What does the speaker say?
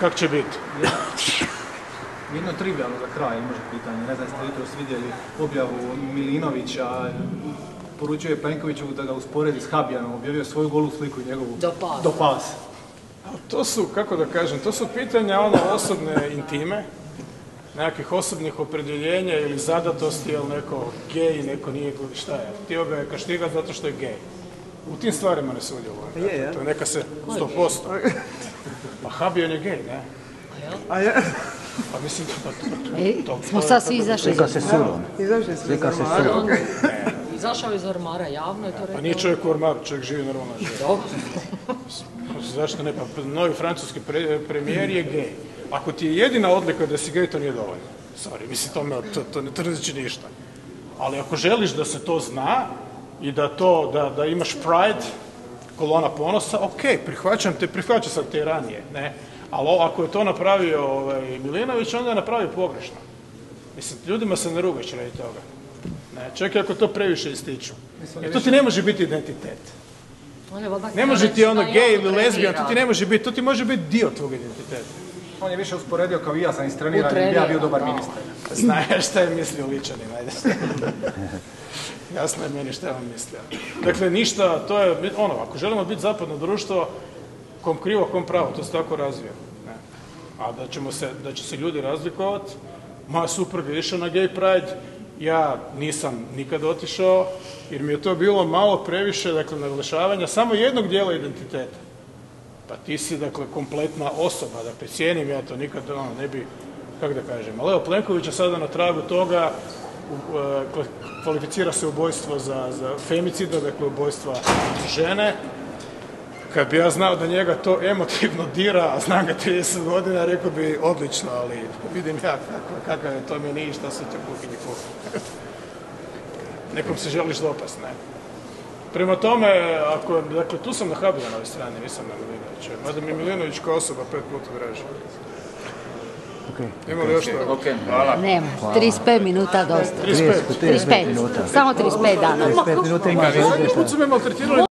Kako će biti? Jedno trivialno za kraj, može pitanje. Ne znam, ste jutros vidjeli objavu Milinovića, poručuje Plenkoviću da ga usporedi s Habijanom, objavio svoju golu sliku i njegovu do pasa. To su, kako da kažem, to su pitanja osobne intime, nekakvih osobnih opredjeljenja ili zadatosti, ili neko gej, neko nije, šta je, htio ga je kaštigat zato što je gej. U tim stvarima ne sudjelujem. To je neka se 100%. Pa Habijan je gej, ne? A je? Pa mislim to... Smo sad svi izašli. Slika se sudom. Izašao iz ormara, javno je to rekao. Pa nije čovjek u ormaru, čovjek živi normalan život. Zašto ne? Pa novi francuski premijer je gej. Ako ti je jedina odlika da si gej, to nije dovoljno. Sorry, mislim, to ne trzići ništa. Ali ako želiš da se to zna i da imaš pride, kolona ponosa, ok, prihvaćam sad te ranije, ne? Ali ako je to napravio Milinović, onda je napravio pogrešno. Mislim, ljudima se ne rugaš radi toga. Čekaj ako to previše ističu. Jer to ti ne može biti identitet. Ne može ti ono gej ili lezbijan, to ti ne može biti, to ti može biti dio tvog identiteta. On je više usporedio kao i ja sam istreniran i ja bio dobar ministar. Znaš šta je mislio Ličanin, ajde. Jasno je meni šta je on mislio. Dakle, ništa, to je ono, ako želimo biti zapadno društvo, kom krivo, kom pravo, to se tako razvija. A da će se ljudi razlikovati, moja supruga je išla na gay pride, ja nisam nikad otišao, jer mi je to bilo malo previše, dakle, naglašavanja samo jednog dijela identiteta. Pa ti si, dakle, kompletna osoba, dakle, cijenim ja to nikad, ne bi, kako da kažem, ali evo Plenkovića sada na tragu toga kvalificira se ubojstvo za femicida, dakle, ubojstva žene. Kad bi ja znao da njega to emotivno dira, a znam ga 30 godina, rekao bi odlično, ali vidim ja kakav je to meni i šta se te kuhinji kuhinji. Nekom se želiš dopast, ne? Prema tome, dakle, tu sam na Habijanovoj strani, nisam na Milinoviću. Mada mi Milinović kao osoba 5 puta draži. Ima li još to? Hvala. Nema, 35 minuta dosta. 35 minuta. Samo 35 dana. 35 minuta ima. Zadnji put su me maltretirali